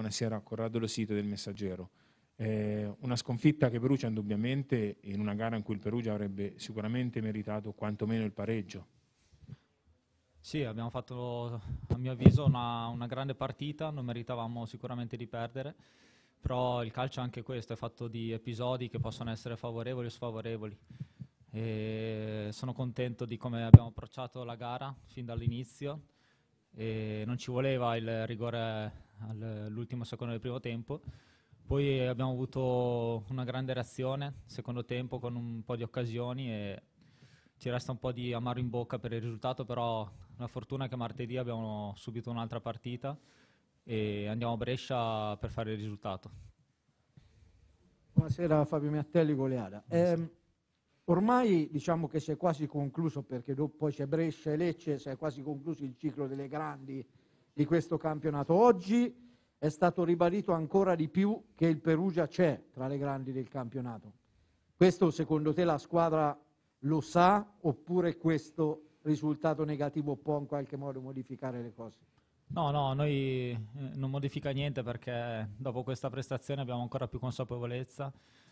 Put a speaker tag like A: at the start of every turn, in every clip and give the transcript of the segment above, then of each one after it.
A: Buonasera, Corrado Lo Sito del Messaggero. Una sconfitta che Perugia indubbiamente, in una gara in cui il Perugia avrebbe sicuramente meritato quantomeno il pareggio.
B: Sì, abbiamo fatto, a mio avviso, una grande partita, non meritavamo sicuramente di perdere, però il calcio è anche questo, è fatto di episodi che possono essere favorevoli o sfavorevoli. E sono contento di come abbiamo approcciato la gara fin dall'inizio, e non ci voleva il rigore all'ultimo secondo del primo tempo. Poi abbiamo avuto una grande reazione, secondo tempo, con un po' di occasioni, e ci resta un po' di amaro in bocca per il risultato, però la fortuna è che martedì abbiamo subito un'altra partita e andiamo a Brescia per fare il risultato.
C: Buonasera, Fabio Miattelli, Goleada. Ormai diciamo che si è quasi concluso, perché dopo poi c'è Brescia e Lecce, si è quasi concluso il ciclo delle grandi di questo campionato. Oggi è stato ribadito ancora di più che il Perugia c'è tra le grandi del campionato. Questo secondo te la squadra lo sa, oppure questo risultato negativo può in qualche modo modificare le cose?
B: No, noi non modifica niente, perché dopo questa prestazione abbiamo ancora più consapevolezza.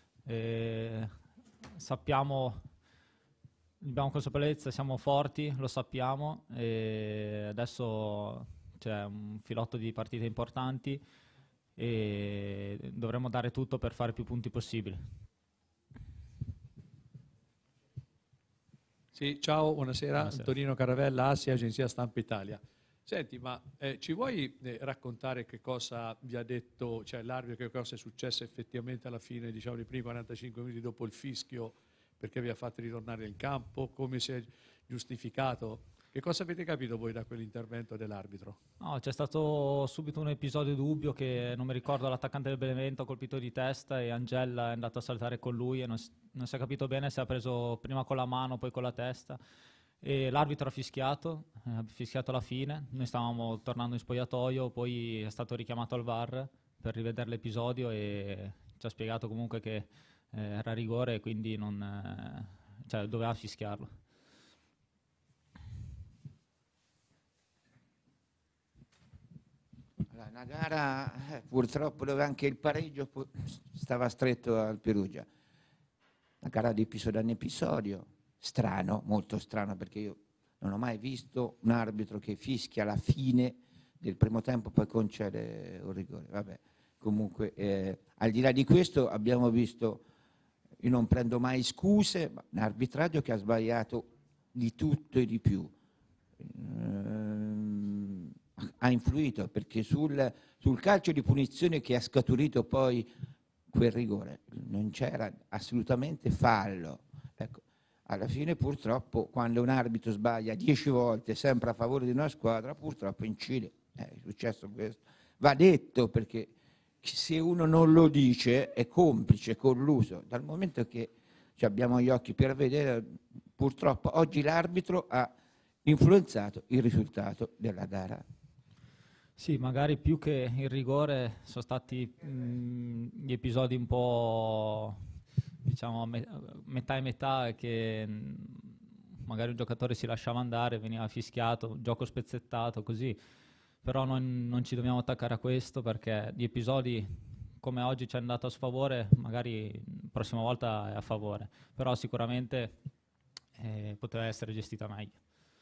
B: Abbiamo consapevolezza, siamo forti, lo sappiamo, e adesso c'è un filotto di partite importanti e dovremo dare tutto per fare più punti possibili.
D: Sì, ciao, buonasera. Antonino Caravella, Assia, Agenzia Stampa Italia. Senti, ma ci vuoi raccontare che cosa vi ha detto, cioè l'arbitro, che cosa è successo effettivamente alla fine, diciamo, nei primi 45 minuti dopo il fischio, perché vi ha fatto ritornare in campo, come si è giustificato? Che cosa avete capito voi da quell'intervento dell'arbitro?
B: No, c'è stato subito un episodio dubbio che non mi ricordo, l'attaccante del Benevento ha colpito di testa e Angel è andato a saltare con lui e non si è capito bene se ha preso prima con la mano poi con la testa, e l'arbitro ha fischiato alla fine. Noi stavamo tornando in spogliatoio, poi è stato richiamato al VAR per rivedere l'episodio e ci ha spiegato comunque che era rigore e quindi doveva fischiarlo.
E: Una gara purtroppo dove anche il pareggio stava stretto al Perugia. Una gara di episodio in episodio, strano, molto strano, perché io non ho mai visto un arbitro che fischia alla fine del primo tempo poi concede un rigore. Vabbè, comunque al di là di questo abbiamo visto, io non prendo mai scuse, ma un arbitraggio che ha sbagliato di tutto e di più. Ha influito, perché sul calcio di punizione che ha scaturito poi quel rigore non c'era assolutamente fallo. Ecco, alla fine purtroppo quando un arbitro sbaglia 10 volte sempre a favore di una squadra, purtroppo incide. È successo questo. Va detto, perché se uno non lo dice è complice, colluso. Dal momento che abbiamo gli occhi per vedere, purtroppo oggi l'arbitro ha influenzato il risultato della gara.
B: Sì, magari più che il rigore sono stati gli episodi un po', diciamo, metà e metà, che magari un giocatore si lasciava andare, veniva fischiato, gioco spezzettato, così. Però non ci dobbiamo attaccare a questo, perché gli episodi come oggi ci è andato a sfavore, magari la prossima volta è a favore. Però sicuramente poteva essere gestita meglio.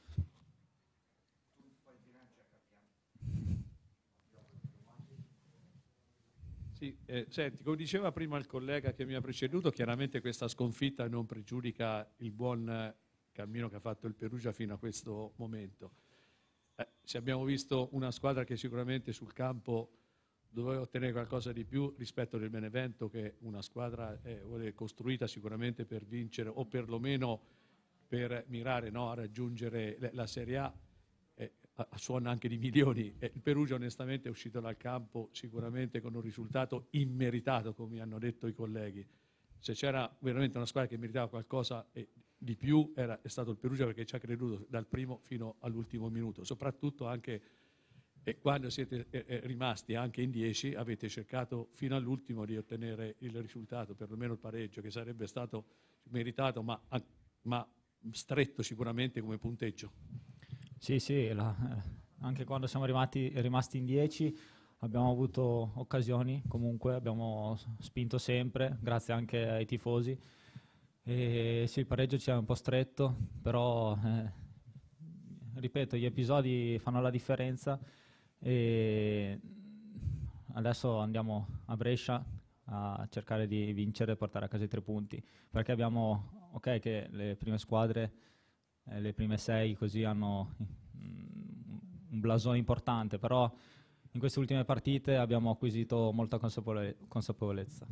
D: Sì, senti, come diceva prima il collega che mi ha preceduto, chiaramente questa sconfitta non pregiudica il buon cammino che ha fatto il Perugia fino a questo momento. Se abbiamo visto una squadra che sicuramente sul campo doveva ottenere qualcosa di più rispetto del Benevento, che è una squadra costruita sicuramente per vincere, o perlomeno per mirare, no, a raggiungere la Serie A, a suona anche di milioni. Il Perugia onestamente è uscito dal campo sicuramente con un risultato immeritato, come hanno detto i colleghi. Se c'era veramente una squadra che meritava qualcosa di più è stato il Perugia, perché ci ha creduto dal primo fino all'ultimo minuto. Soprattutto anche quando siete rimasti anche in 10, avete cercato fino all'ultimo di ottenere il risultato, perlomeno il pareggio, che sarebbe stato meritato, ma stretto sicuramente come punteggio.
B: Sì, anche quando siamo rimasti in 10 abbiamo avuto occasioni, comunque abbiamo spinto sempre, grazie anche ai tifosi. E sì, il pareggio ci è un po' stretto, però ripeto, gli episodi fanno la differenza e adesso andiamo a Brescia a cercare di vincere e portare a casa i 3 punti, perché abbiamo, ok, che le prime squadre, le prime 6 così hanno un blasone importante, però in queste ultime partite abbiamo acquisito molta consapevolezza.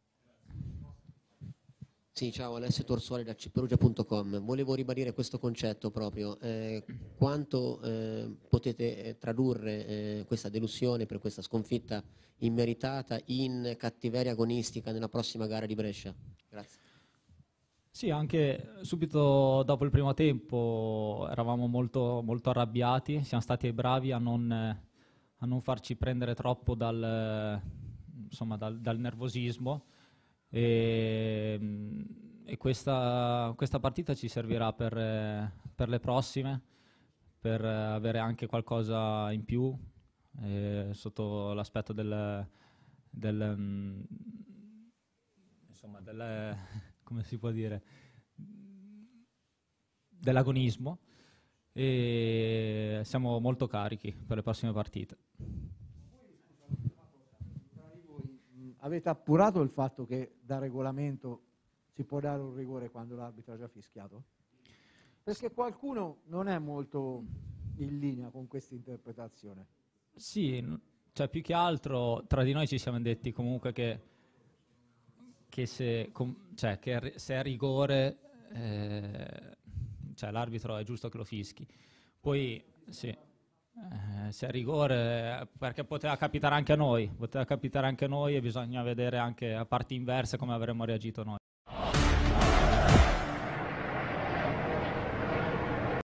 F: Sì, ciao, Alessio Torsuoli da cperugia.com. Volevo ribadire questo concetto proprio. Quanto potete tradurre questa delusione per questa sconfitta immeritata in cattiveria agonistica nella prossima gara di Brescia? Grazie.
B: Sì, anche subito dopo il primo tempo eravamo molto, molto arrabbiati, siamo stati bravi a non farci prendere troppo dal nervosismo e questa partita ci servirà per le prossime, per avere anche qualcosa in più sotto l'aspetto come si può dire, dell'agonismo, e siamo molto carichi per le prossime partite.
C: Avete appurato il fatto che da regolamento si può dare un rigore quando l'arbitro ha già fischiato? Perché qualcuno non è molto in linea con questa interpretazione.
B: Sì, cioè più che altro tra di noi ci siamo detti comunque che se è rigore, cioè l'arbitro è giusto che lo fischi. Poi sì, se è rigore, perché poteva capitare anche a noi e bisogna vedere anche a parti inverse come avremmo reagito noi.